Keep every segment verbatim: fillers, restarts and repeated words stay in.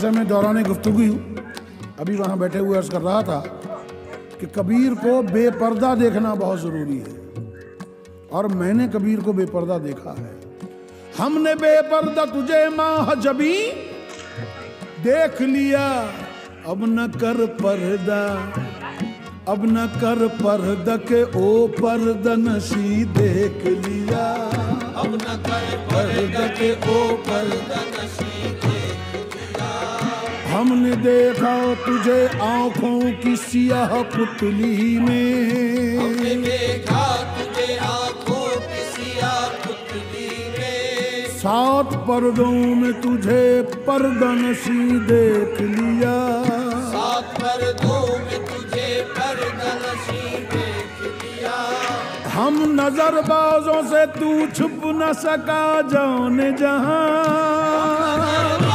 से मैं दौरान गुफ्तगू अभी वहाँ बैठे हुए अर्ज कर रहा था कि कबीर को बेपर्दा देखना बहुत ज़रूरी है, और मैंने कबीर को बेपर्दा देखा है। हमने बेपर्दा तुझे माह जबी देख लिया, अब न कर पर्दा, अब न कर पर्दा के ओ पर्दा नशी देख लिया, अब न कर पर्दा के ओ पर्दा नशी देख लिया। हमने देखा तुझे आंखों की सियाह पुतली में, हमने देखा तुझे आंखों की सियाह पुतली में, सात पर्दों में तुझे पर्दा नशी देख लिया, सात पर्दों में तुझे पर्दा नशी देख लिया। हम नजरबाजों से तू छुप न सका जाने जहां,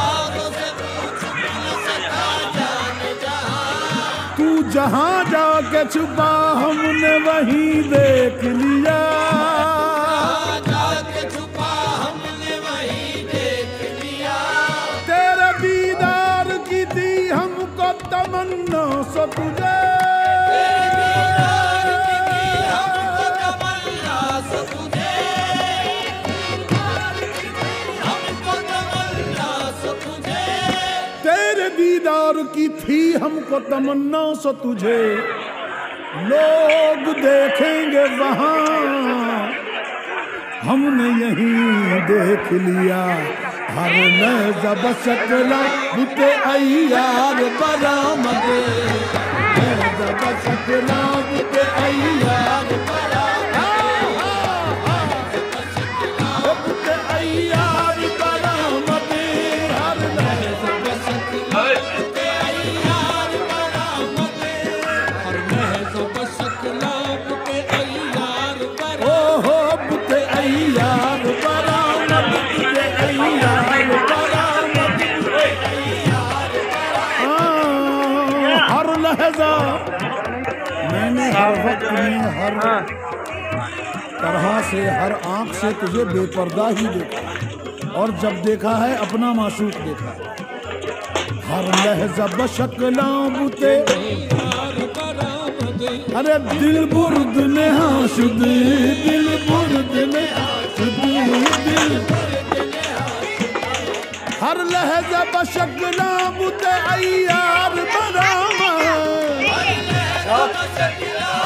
तू जहां जाके छुपा हमने वहीं देख लिया, जाके छुपा हमने वहीं देख लिया। तेरे दीदार की थी हमको तमन्ना सो तुझे, दीदार की थी हमको तमन्ना सो तुझे, लोग देखेंगे वहां हमने यहीं देख लिया। हर लहज़ा बशकला बुते अय्यार बरामद, लहज़ा बशकला बुते अय्यार मैंने हर वक्त में हर तरह से हर आंख से तुझे बेपर्दा ही देखा, और जब देखा है अपना मासूक देखा। हर लहजा बशकला बुते, अरे दिल बुर्द ने हाशुद, दिल बुर्द ने हाशुद, दिल हर लहजा बशकला बुते अय्यार बरामद,